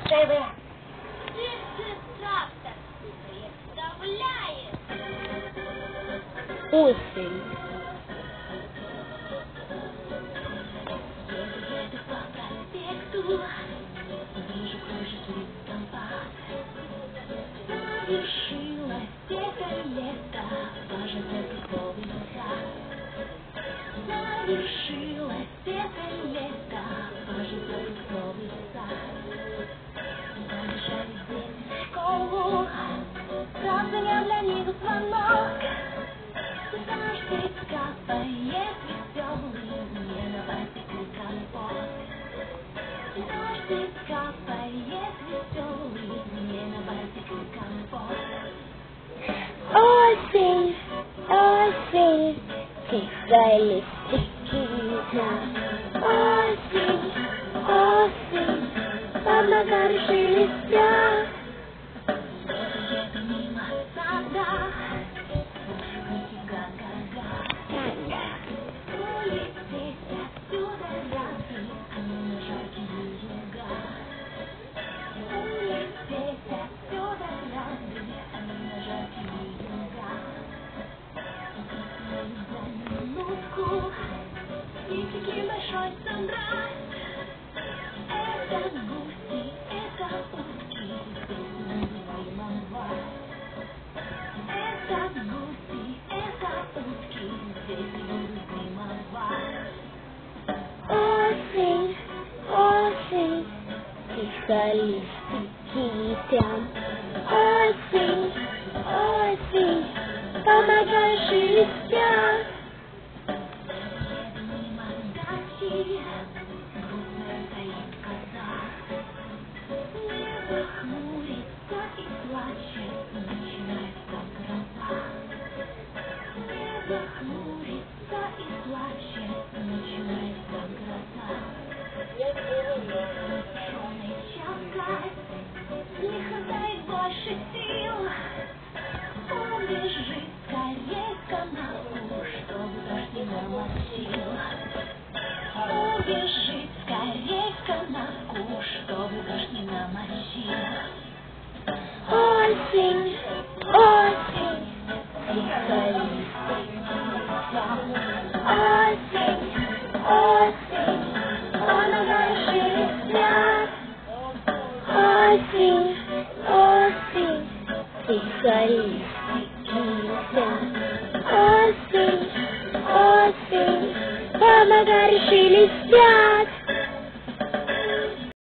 ТВ. Трактор представляет Осень. еду по проспекту, вижу кружит компас. Завершилось это лето, кажется, фруктовый сад. Завершилось это лето, кажется, фруктовый сад. Побежали дети в школу, завтра для них звонок. Дождик капает веселый, мне на пальчике компот. Дождик капает веселый, мне на пальчике компот. Осень, осень, тихо листики вьют. Осень, осень, под ногами шелестят. Еду мимо сада, улететь отсюда рады, они на жаркие юга. Улететь отсюда рады, они на жаркие юга. За минутку, птички большой sunrise. Это гуси, это утки, здесь зимовать. Это гуси, это утки, здесь будут зимовать. Осень, осень, тихо листики летят. Осень, осень, помогай шелестят. Еду мимо дачи, грустная стоит коза. Небо хмурится и плачет, начинается гроза. Небо хмурится и плачет, начинается гроза. Шумный чавкает, не хватает больше сил. Убежит скорей в канаву, чтобы дождь не намочил. Убежит скорей в канавку, чтобы дождь не намочил. Осень, осень, тихо листики летят. Осень, осень, помогай шелестят. Осень, осень, тихо листики летят. Осень, осень, помогай шелестят.